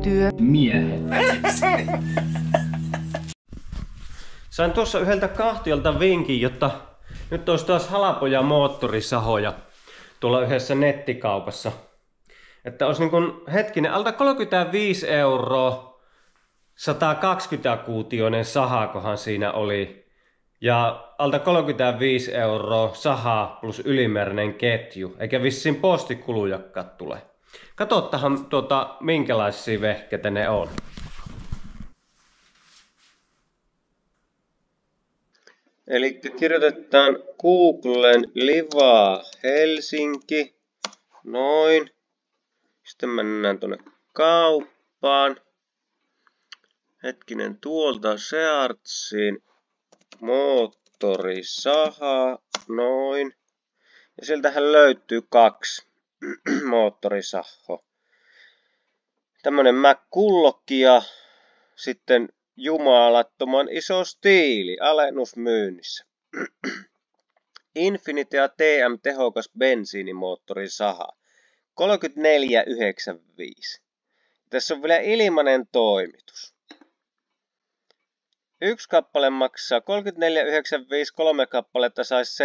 Miehet. Sain tuossa yhdeltä kahtiolta vinkin, jotta nyt olisi taas halpoja moottorisahoja tuolla yhdessä nettikaupassa. Että olisi niin kuin, hetkinen, alta 35 €, 120-kuutioinen sahakohan siinä oli. Ja alta 35 € saha plus ylimääräinen ketju. Eikä vissiin postikulujakaan tule. Katsottahan minkälaisia vehkeitä ne on. Eli kirjoitetaan Googlen Livaa Helsinki. Noin. Sitten mennään tuonne kauppaan. Hetkinen, tuolta Searchiin moottorisaha. Noin. Ja sieltähän löytyy 2 moottorisahoa. Tämmönen McCulloch ja sitten jumalattoman iso stiili alennusmyynnissä. Infinitea TM tehokas bensiinimoottorisaha. 34,95. Tässä on vielä ilmainen toimitus. 1 kappale maksaa 34,95, 3 kappaletta saisi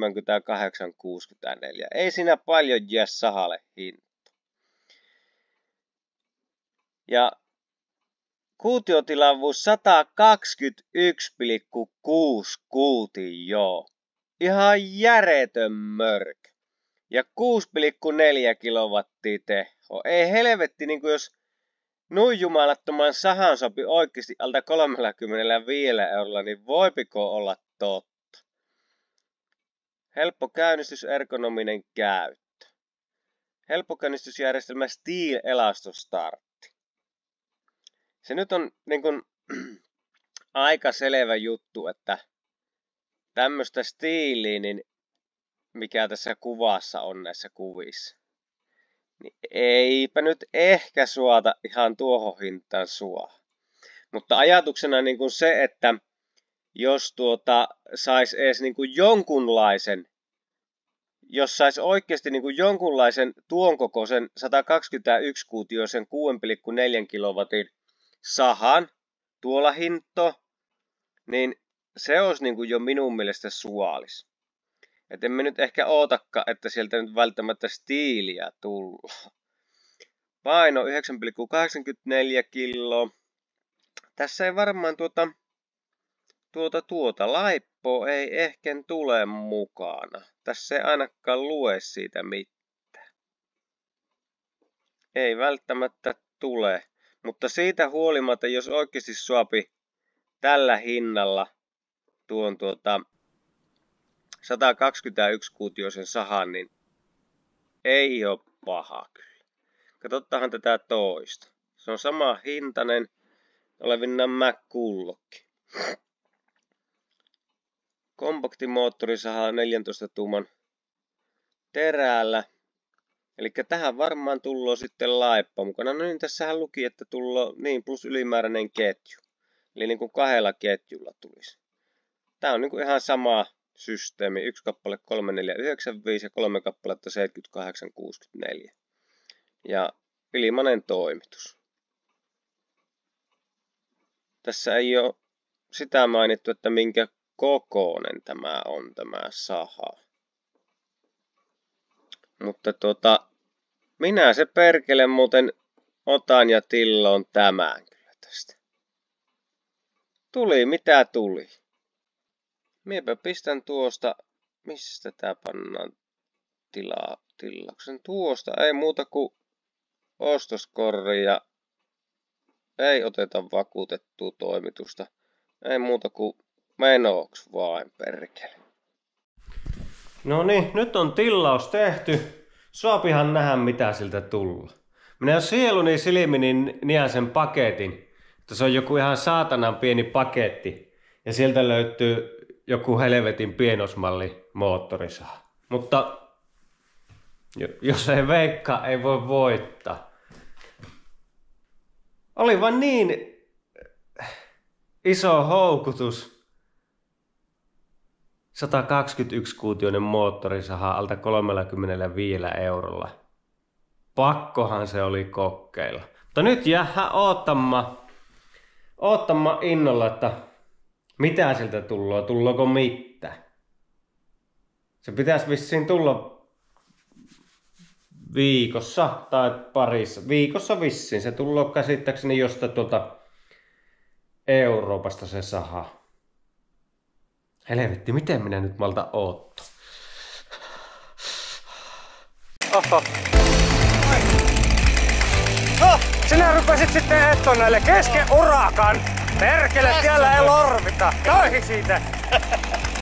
78,64. Ei siinä paljon jää sahalle hinta. Ja kuutiotilavuus 121,6 kuutioa. Ihan järjetön mörkö. Ja 6,4 kilowattia teho. Ei helvetti, niin kuin jos noin jumalattoman sahan sopi oikeasti alta 35 €, niin voipiko olla totta? Helppo käynnistys, ergonominen käyttö. Helppo käynnistysjärjestelmä Steel Elastostartti. Se nyt on niin kuin aika selvä juttu, että tämmöistä stiiliä, niin mikä tässä kuvassa on näissä kuvissa, niin eipä nyt ehkä suota ihan tuohon hintaan sua. Mutta ajatuksena niin kuin se, että jos sais edes niin kuin jonkunlaisen, jos sais oikeasti niin kuin jonkunlaisen tuon kokoisen 121-kuutioisen 6,4 kilowatin sahan tuolla hinto, niin se olisi niin kuin jo minun mielestä sualis. Et emme nyt ehkä ootakaan, että sieltä nyt välttämättä stiiliä tullaan. Paino 9,84 kiloa. Tässä ei varmaan laippoa ei ehkä tule mukana. Tässä ei ainakaan lue siitä mitään. Ei välttämättä tule. Mutta siitä huolimatta, jos oikeasti suopi tällä hinnalla tuon 121-kuutioisen sahan, niin ei ole paha kyllä. Katsotaan tätä toista. Se on sama hintainen olevinnan McCulloch. Kompaktimoottorisaha 14 tuuman terällä. Eli tähän varmaan tullaan sitten laippa mukana. No niin, tässähän luki, että tullaan niin plus ylimääräinen ketju. Eli niin kuin 2 ketjulla tulisi. Tää on niin kuin ihan sama systeemi. 1 kappale 3495 ja 3 kappaletta 7864. Ja ilmainen toimitus. Tässä ei ole sitä mainittu, että minkä kokoinen tämä on tämä saha. Mutta minä se perkele muuten otan ja tilloon tämän kyllä tästä. Tuli mitä tuli. Miepä pistän tuosta, missä tää pannaan tilauksen. Tuosta ei muuta kuin ostoskorri ja ei oteta vakuutettua toimitusta. Ei muuta kuin menoks vain perkele. No niin, nyt on tilaus tehty. Suopihan nähdä mitä siltä tulla. Minä sieluni silmini niän sen paketin. Että se on joku ihan saatanan pieni paketti. Ja sieltä löytyy joku helvetin pienosmalli moottorisaha. Mutta jos ei veikkaa, ei voi voittaa. Oli vaan niin iso houkutus. 121-kuutioinen moottorisaha alta 35 €. Pakkohan se oli kokeilla. Mutta nyt jäähän oottamaan innolla, että mitä siltä tulloo, tullooko mitään. Se pitäisi vissiin tulla viikossa tai parissa. Viikossa vissiin. Se tulloo käsittääkseni jostain tuolta Euroopasta se saha. Helvetti, miten minä nyt malta oottaa? Oho. No, sinä rupesit sitten ettonelle kesken urakan. Perkele, siellä ei lorvita. Toihin siitä.